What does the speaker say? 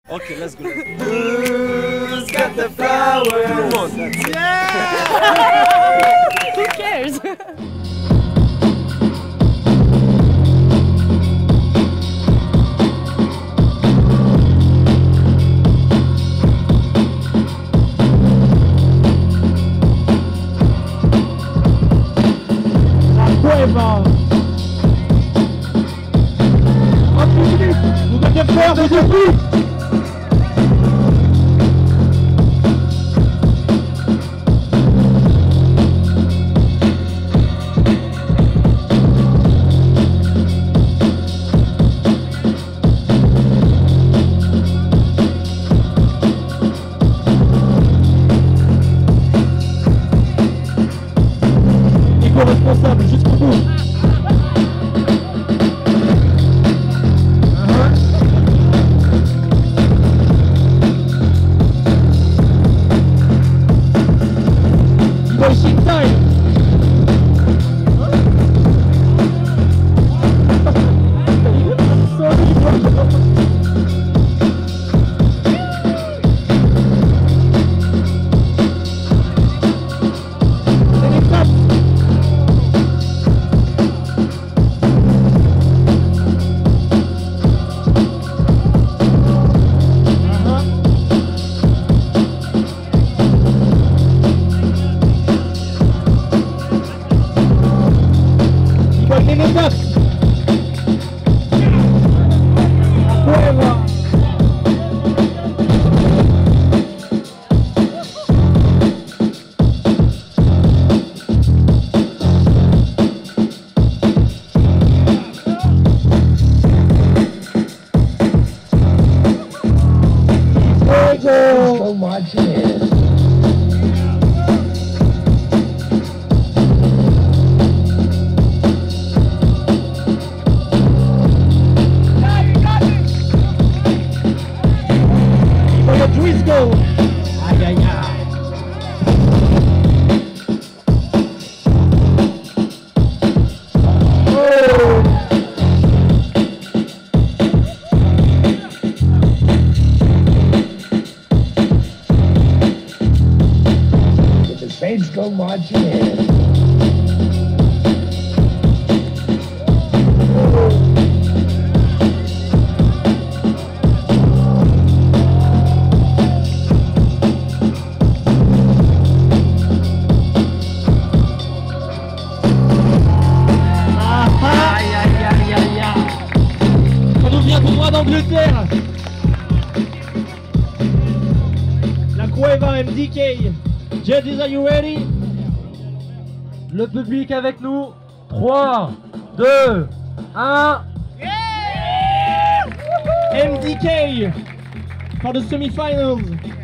Ok, let's go. Who's got the flowers? Tout le monde. Yeah! Who cares? Cueva. Vous êtes frères de Jésus. Responsable jusqu'au bout. Washing time. So much is. Driscoll. Aïe aïe aïe. Saints go marching in. Aïe aïe aïe aïe aïe. Ça nous vient tout droit d'Angleterre. La Cueva MDK. Judges, are you ready? Le public avec nous. 3, 2, 1. Yeah! MDK for the semi-finals.